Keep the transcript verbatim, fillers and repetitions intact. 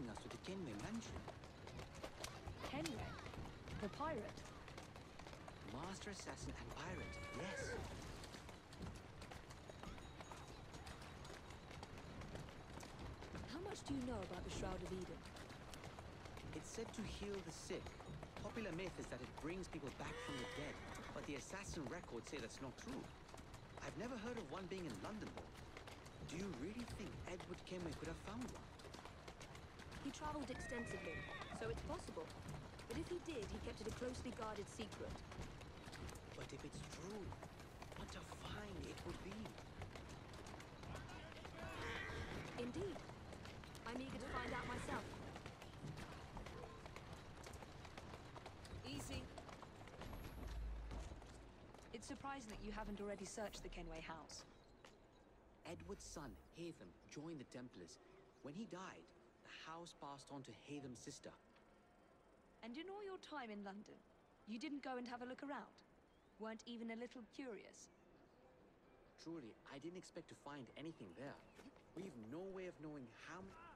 us to the Kenway mansion. Kenway? The pirate? Master assassin and pirate, yes. How much do you know about the Shroud of Eden? It's said to heal the sick. Popular myth is that it brings people back from the dead, but the assassin records say that's not true. I've never heard of one being in London, though. Do you really think Edward Kenway could have found one? He traveled extensively, so it's possible. But if he did, he kept it a closely guarded secret. But if it's true, what a find it would be. Indeed. I'm eager to find out myself. Easy. It's surprising that you haven't already searched the Kenway house. Edward's son, Hatham, joined the Templars. When he died, the house passed on to Hatham's sister. And in all your time in London, you didn't go and have a look around? Weren't even a little curious? Truly, I didn't expect to find anything there. We've no way of knowing how...